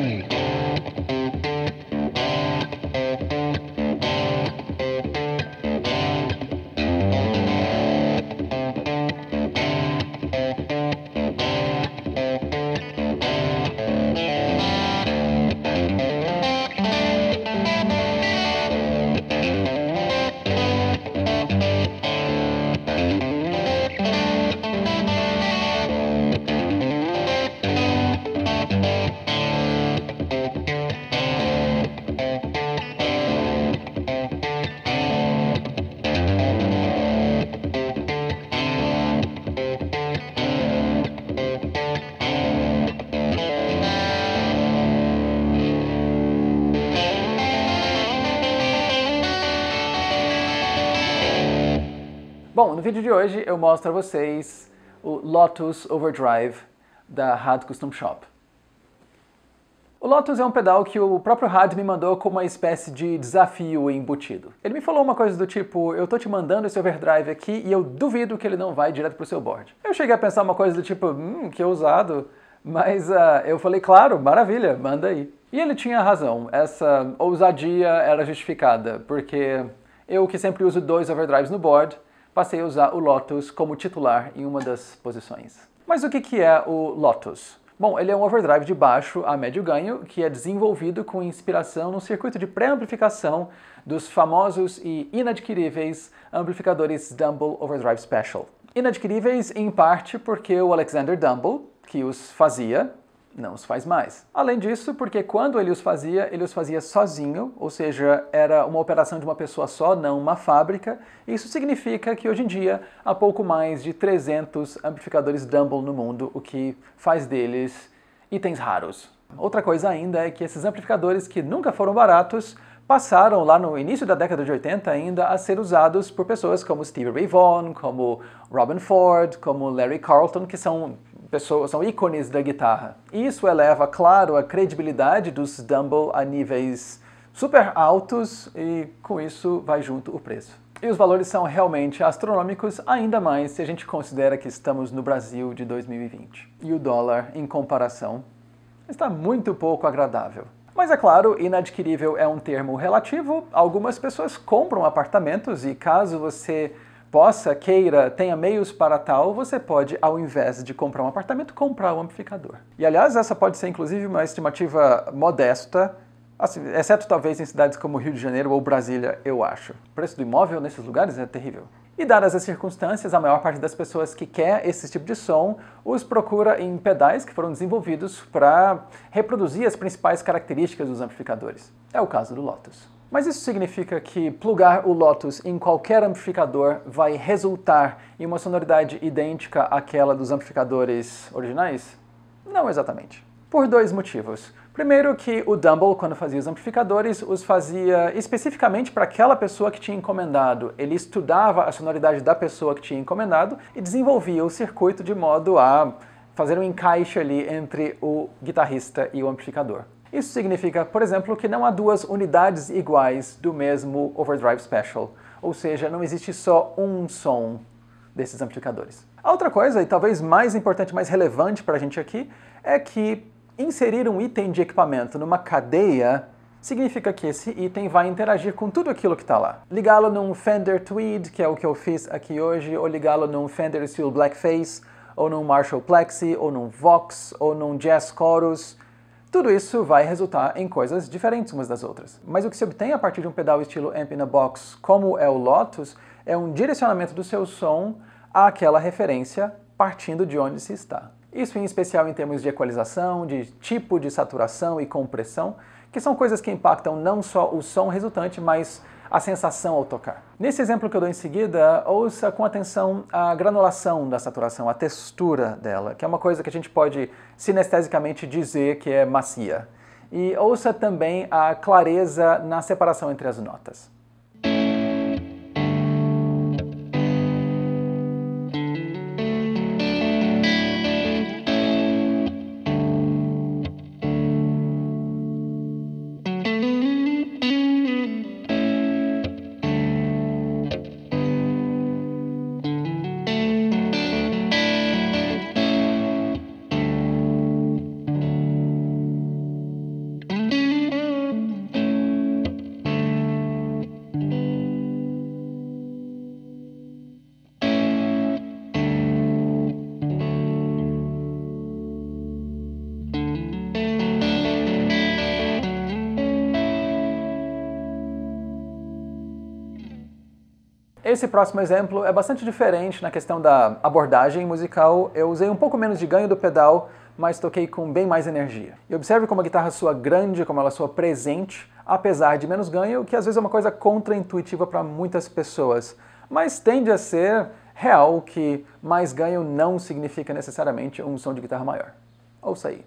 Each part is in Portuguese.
Bom, no vídeo de hoje eu mostro a vocês o Lotus Overdrive da HUD Custom Shop. O Lotus é um pedal que o próprio HUD me mandou como uma espécie de desafio embutido. Ele me falou uma coisa do tipo, eu tô te mandando esse overdrive aqui e eu duvido que ele não vai direto pro seu board. Eu cheguei a pensar uma coisa do tipo, que ousado, mas eu falei, claro, maravilha, manda aí. E ele tinha razão, essa ousadia era justificada, porque eu que sempre uso 2 overdrives no board, passei a usar o Lotus como titular em uma das posições. Mas o que é o Lotus? Bom, ele é um overdrive de baixo a médio ganho que é desenvolvido com inspiração no circuito de pré-amplificação dos famosos e inadquiríveis amplificadores Dumble Overdrive Special. Inadquiríveis em parte porque o Alexander Dumble, que os fazia, não os faz mais. Além disso, porque quando ele os fazia sozinho, ou seja, era uma operação de uma pessoa só, não uma fábrica. Isso significa que hoje em dia há pouco mais de 300 amplificadores Dumble no mundo, o que faz deles itens raros. Outra coisa ainda é que esses amplificadores que nunca foram baratos passaram lá no início da década de 80 ainda a ser usados por pessoas como Stevie Ray Vaughan, como Robben Ford, como Larry Carlton, que são ícones da guitarra. Isso eleva, claro, a credibilidade dos Dumble a níveis super altos e com isso vai junto o preço. E os valores são realmente astronômicos, ainda mais se a gente considera que estamos no Brasil de 2020. E o dólar, em comparação, está muito pouco agradável. Mas é claro, inadquirível é um termo relativo. Algumas pessoas compram apartamentos e caso você queira, tenha meios para tal, você pode, ao invés de comprar um apartamento, comprar um amplificador. E aliás, essa pode ser inclusive uma estimativa modesta, assim, exceto talvez em cidades como Rio de Janeiro ou Brasília, eu acho. O preço do imóvel nesses lugares é terrível. E dadas as circunstâncias, a maior parte das pessoas que quer esse tipo de som os procura em pedais que foram desenvolvidos para reproduzir as principais características dos amplificadores. É o caso do Lotus. Mas isso significa que plugar o Lotus em qualquer amplificador vai resultar em uma sonoridade idêntica àquela dos amplificadores originais? Não exatamente. Por 2 motivos. Primeiro que o Dumble, quando fazia os amplificadores, os fazia especificamente para aquela pessoa que tinha encomendado. Ele estudava a sonoridade da pessoa que tinha encomendado e desenvolvia o circuito de modo a fazer um encaixe ali entre o guitarrista e o amplificador. Isso significa, por exemplo, que não há 2 unidades iguais do mesmo Overdrive Special, ou seja, não existe só um som desses amplificadores. A outra coisa, e talvez mais importante, mais relevante para a gente aqui, é que inserir um item de equipamento numa cadeia significa que esse item vai interagir com tudo aquilo que está lá. Ligá-lo num Fender Tweed, que é o que eu fiz aqui hoje, ou ligá-lo num Fender Steel Blackface, ou num Marshall Plexi, ou num Vox, ou num Jazz Chorus. Tudo isso vai resultar em coisas diferentes umas das outras. Mas o que se obtém a partir de um pedal estilo Amp in a Box, como é o Lotus, é um direcionamento do seu som àquela referência partindo de onde se está. Isso em especial em termos de equalização, de tipo de saturação e compressão, que são coisas que impactam não só o som resultante, mas a sensação ao tocar. Nesse exemplo que eu dou em seguida, ouça com atenção a granulação da saturação, a textura dela, que é uma coisa que a gente pode sinestesicamente dizer que é macia. E ouça também a clareza na separação entre as notas. Esse próximo exemplo é bastante diferente na questão da abordagem musical. Eu usei um pouco menos de ganho do pedal, mas toquei com bem mais energia. E observe como a guitarra soa grande, como ela soa presente, apesar de menos ganho, que às vezes é uma coisa contraintuitiva para muitas pessoas. Mas tende a ser real que mais ganho não significa necessariamente um som de guitarra maior. Ouça aí.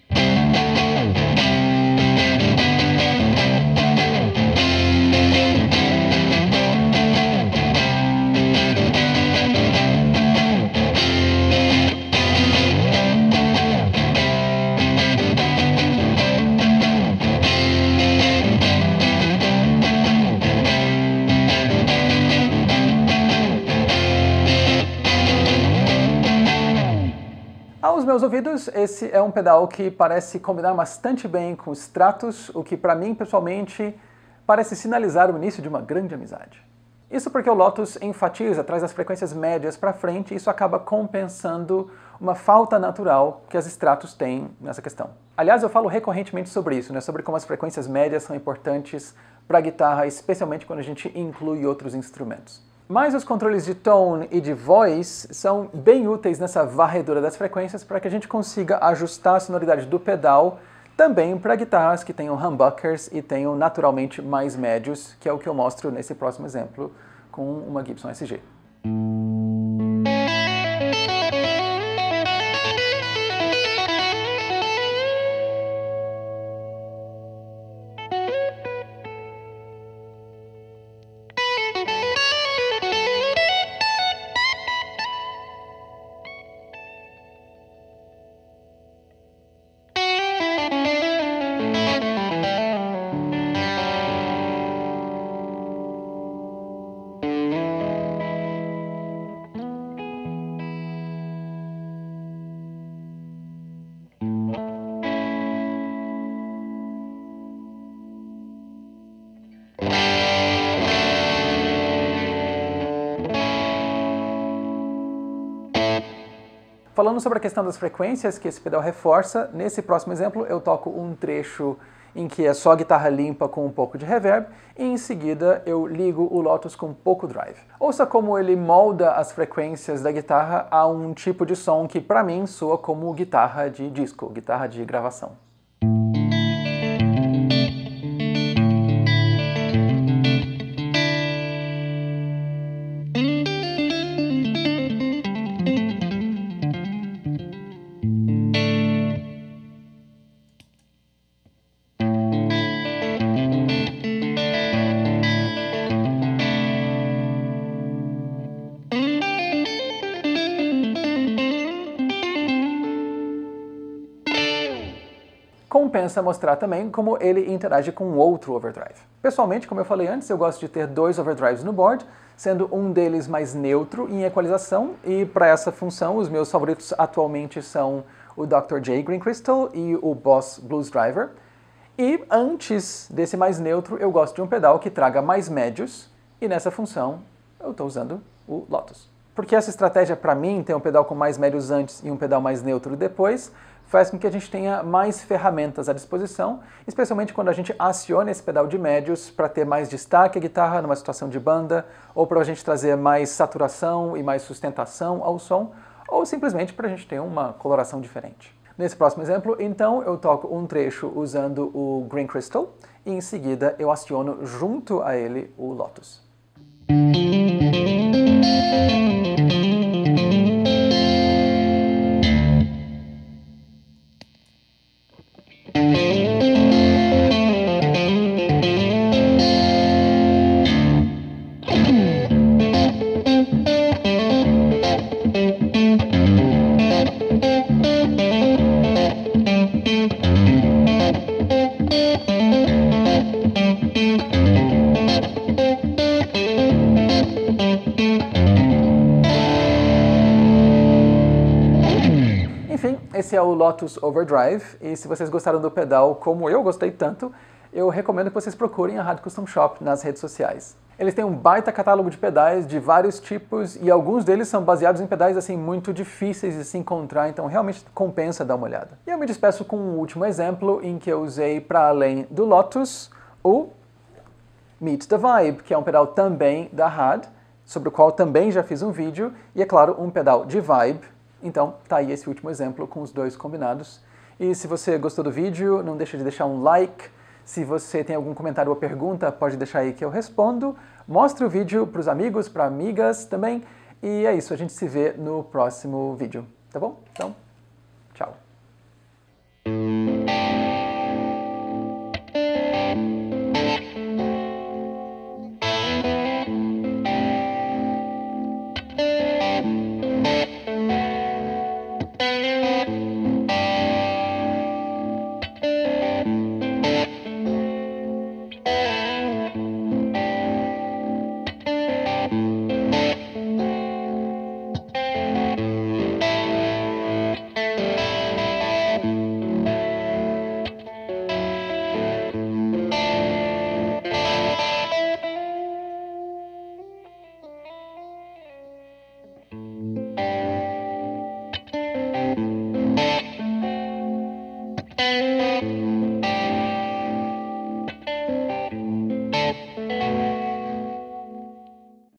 Aos meus ouvidos, esse é um pedal que parece combinar bastante bem com os Stratos, o que para mim, pessoalmente, parece sinalizar o início de uma grande amizade. Isso porque o Lotus enfatiza, traz as frequências médias para frente e isso acaba compensando uma falta natural que as Stratos têm nessa questão. Aliás, eu falo recorrentemente sobre isso, né? Sobre como as frequências médias são importantes para a guitarra, especialmente quando a gente inclui outros instrumentos. Mas os controles de tone e de voice são bem úteis nessa varredura das frequências para que a gente consiga ajustar a sonoridade do pedal também para guitarras que tenham humbuckers e tenham naturalmente mais médios, que é o que eu mostro nesse próximo exemplo com uma Gibson SG. Falando sobre a questão das frequências que esse pedal reforça, nesse próximo exemplo eu toco um trecho em que é só guitarra limpa com um pouco de reverb, e em seguida eu ligo o Lotus com pouco drive. Ouça como ele molda as frequências da guitarra a um tipo de som que para mim soa como guitarra de disco, guitarra de gravação. Compensa mostrar também como ele interage com outro overdrive. Pessoalmente, como eu falei antes, eu gosto de ter dois overdrives no board, sendo um deles mais neutro em equalização, e para essa função os meus favoritos atualmente são o Dr. J Green Crystal e o Boss Blues Driver. E antes desse mais neutro, eu gosto de um pedal que traga mais médios, e nessa função eu estou usando o Lotus. Porque essa estratégia, para mim, ter um pedal com mais médios antes e um pedal mais neutro depois, faz com que a gente tenha mais ferramentas à disposição, especialmente quando a gente aciona esse pedal de médios para ter mais destaque à guitarra numa situação de banda, ou para a gente trazer mais saturação e mais sustentação ao som, ou simplesmente para a gente ter uma coloração diferente. Nesse próximo exemplo, então, eu toco um trecho usando o Green Crystal, e em seguida eu aciono junto a ele o Lotus. Enfim, esse é o Lotus Overdrive, e se vocês gostaram do pedal como eu gostei tanto, eu recomendo que vocês procurem a Rádio Custom Shop nas redes sociais. Eles têm um baita catálogo de pedais de vários tipos, e alguns deles são baseados em pedais assim muito difíceis de se encontrar, então realmente compensa dar uma olhada. E eu me despeço com um último exemplo em que eu usei, para além do Lotus, o Meet the Vibe, que é um pedal também da RAD, sobre o qual também já fiz um vídeo, e é claro, um pedal de vibe. Então tá aí esse último exemplo com os dois combinados. E se você gostou do vídeo, não deixa de deixar um like. Se você tem algum comentário ou pergunta, pode deixar aí que eu respondo. Mostre o vídeo para os amigos, para amigas também. E é isso, a gente se vê no próximo vídeo, tá bom? Então,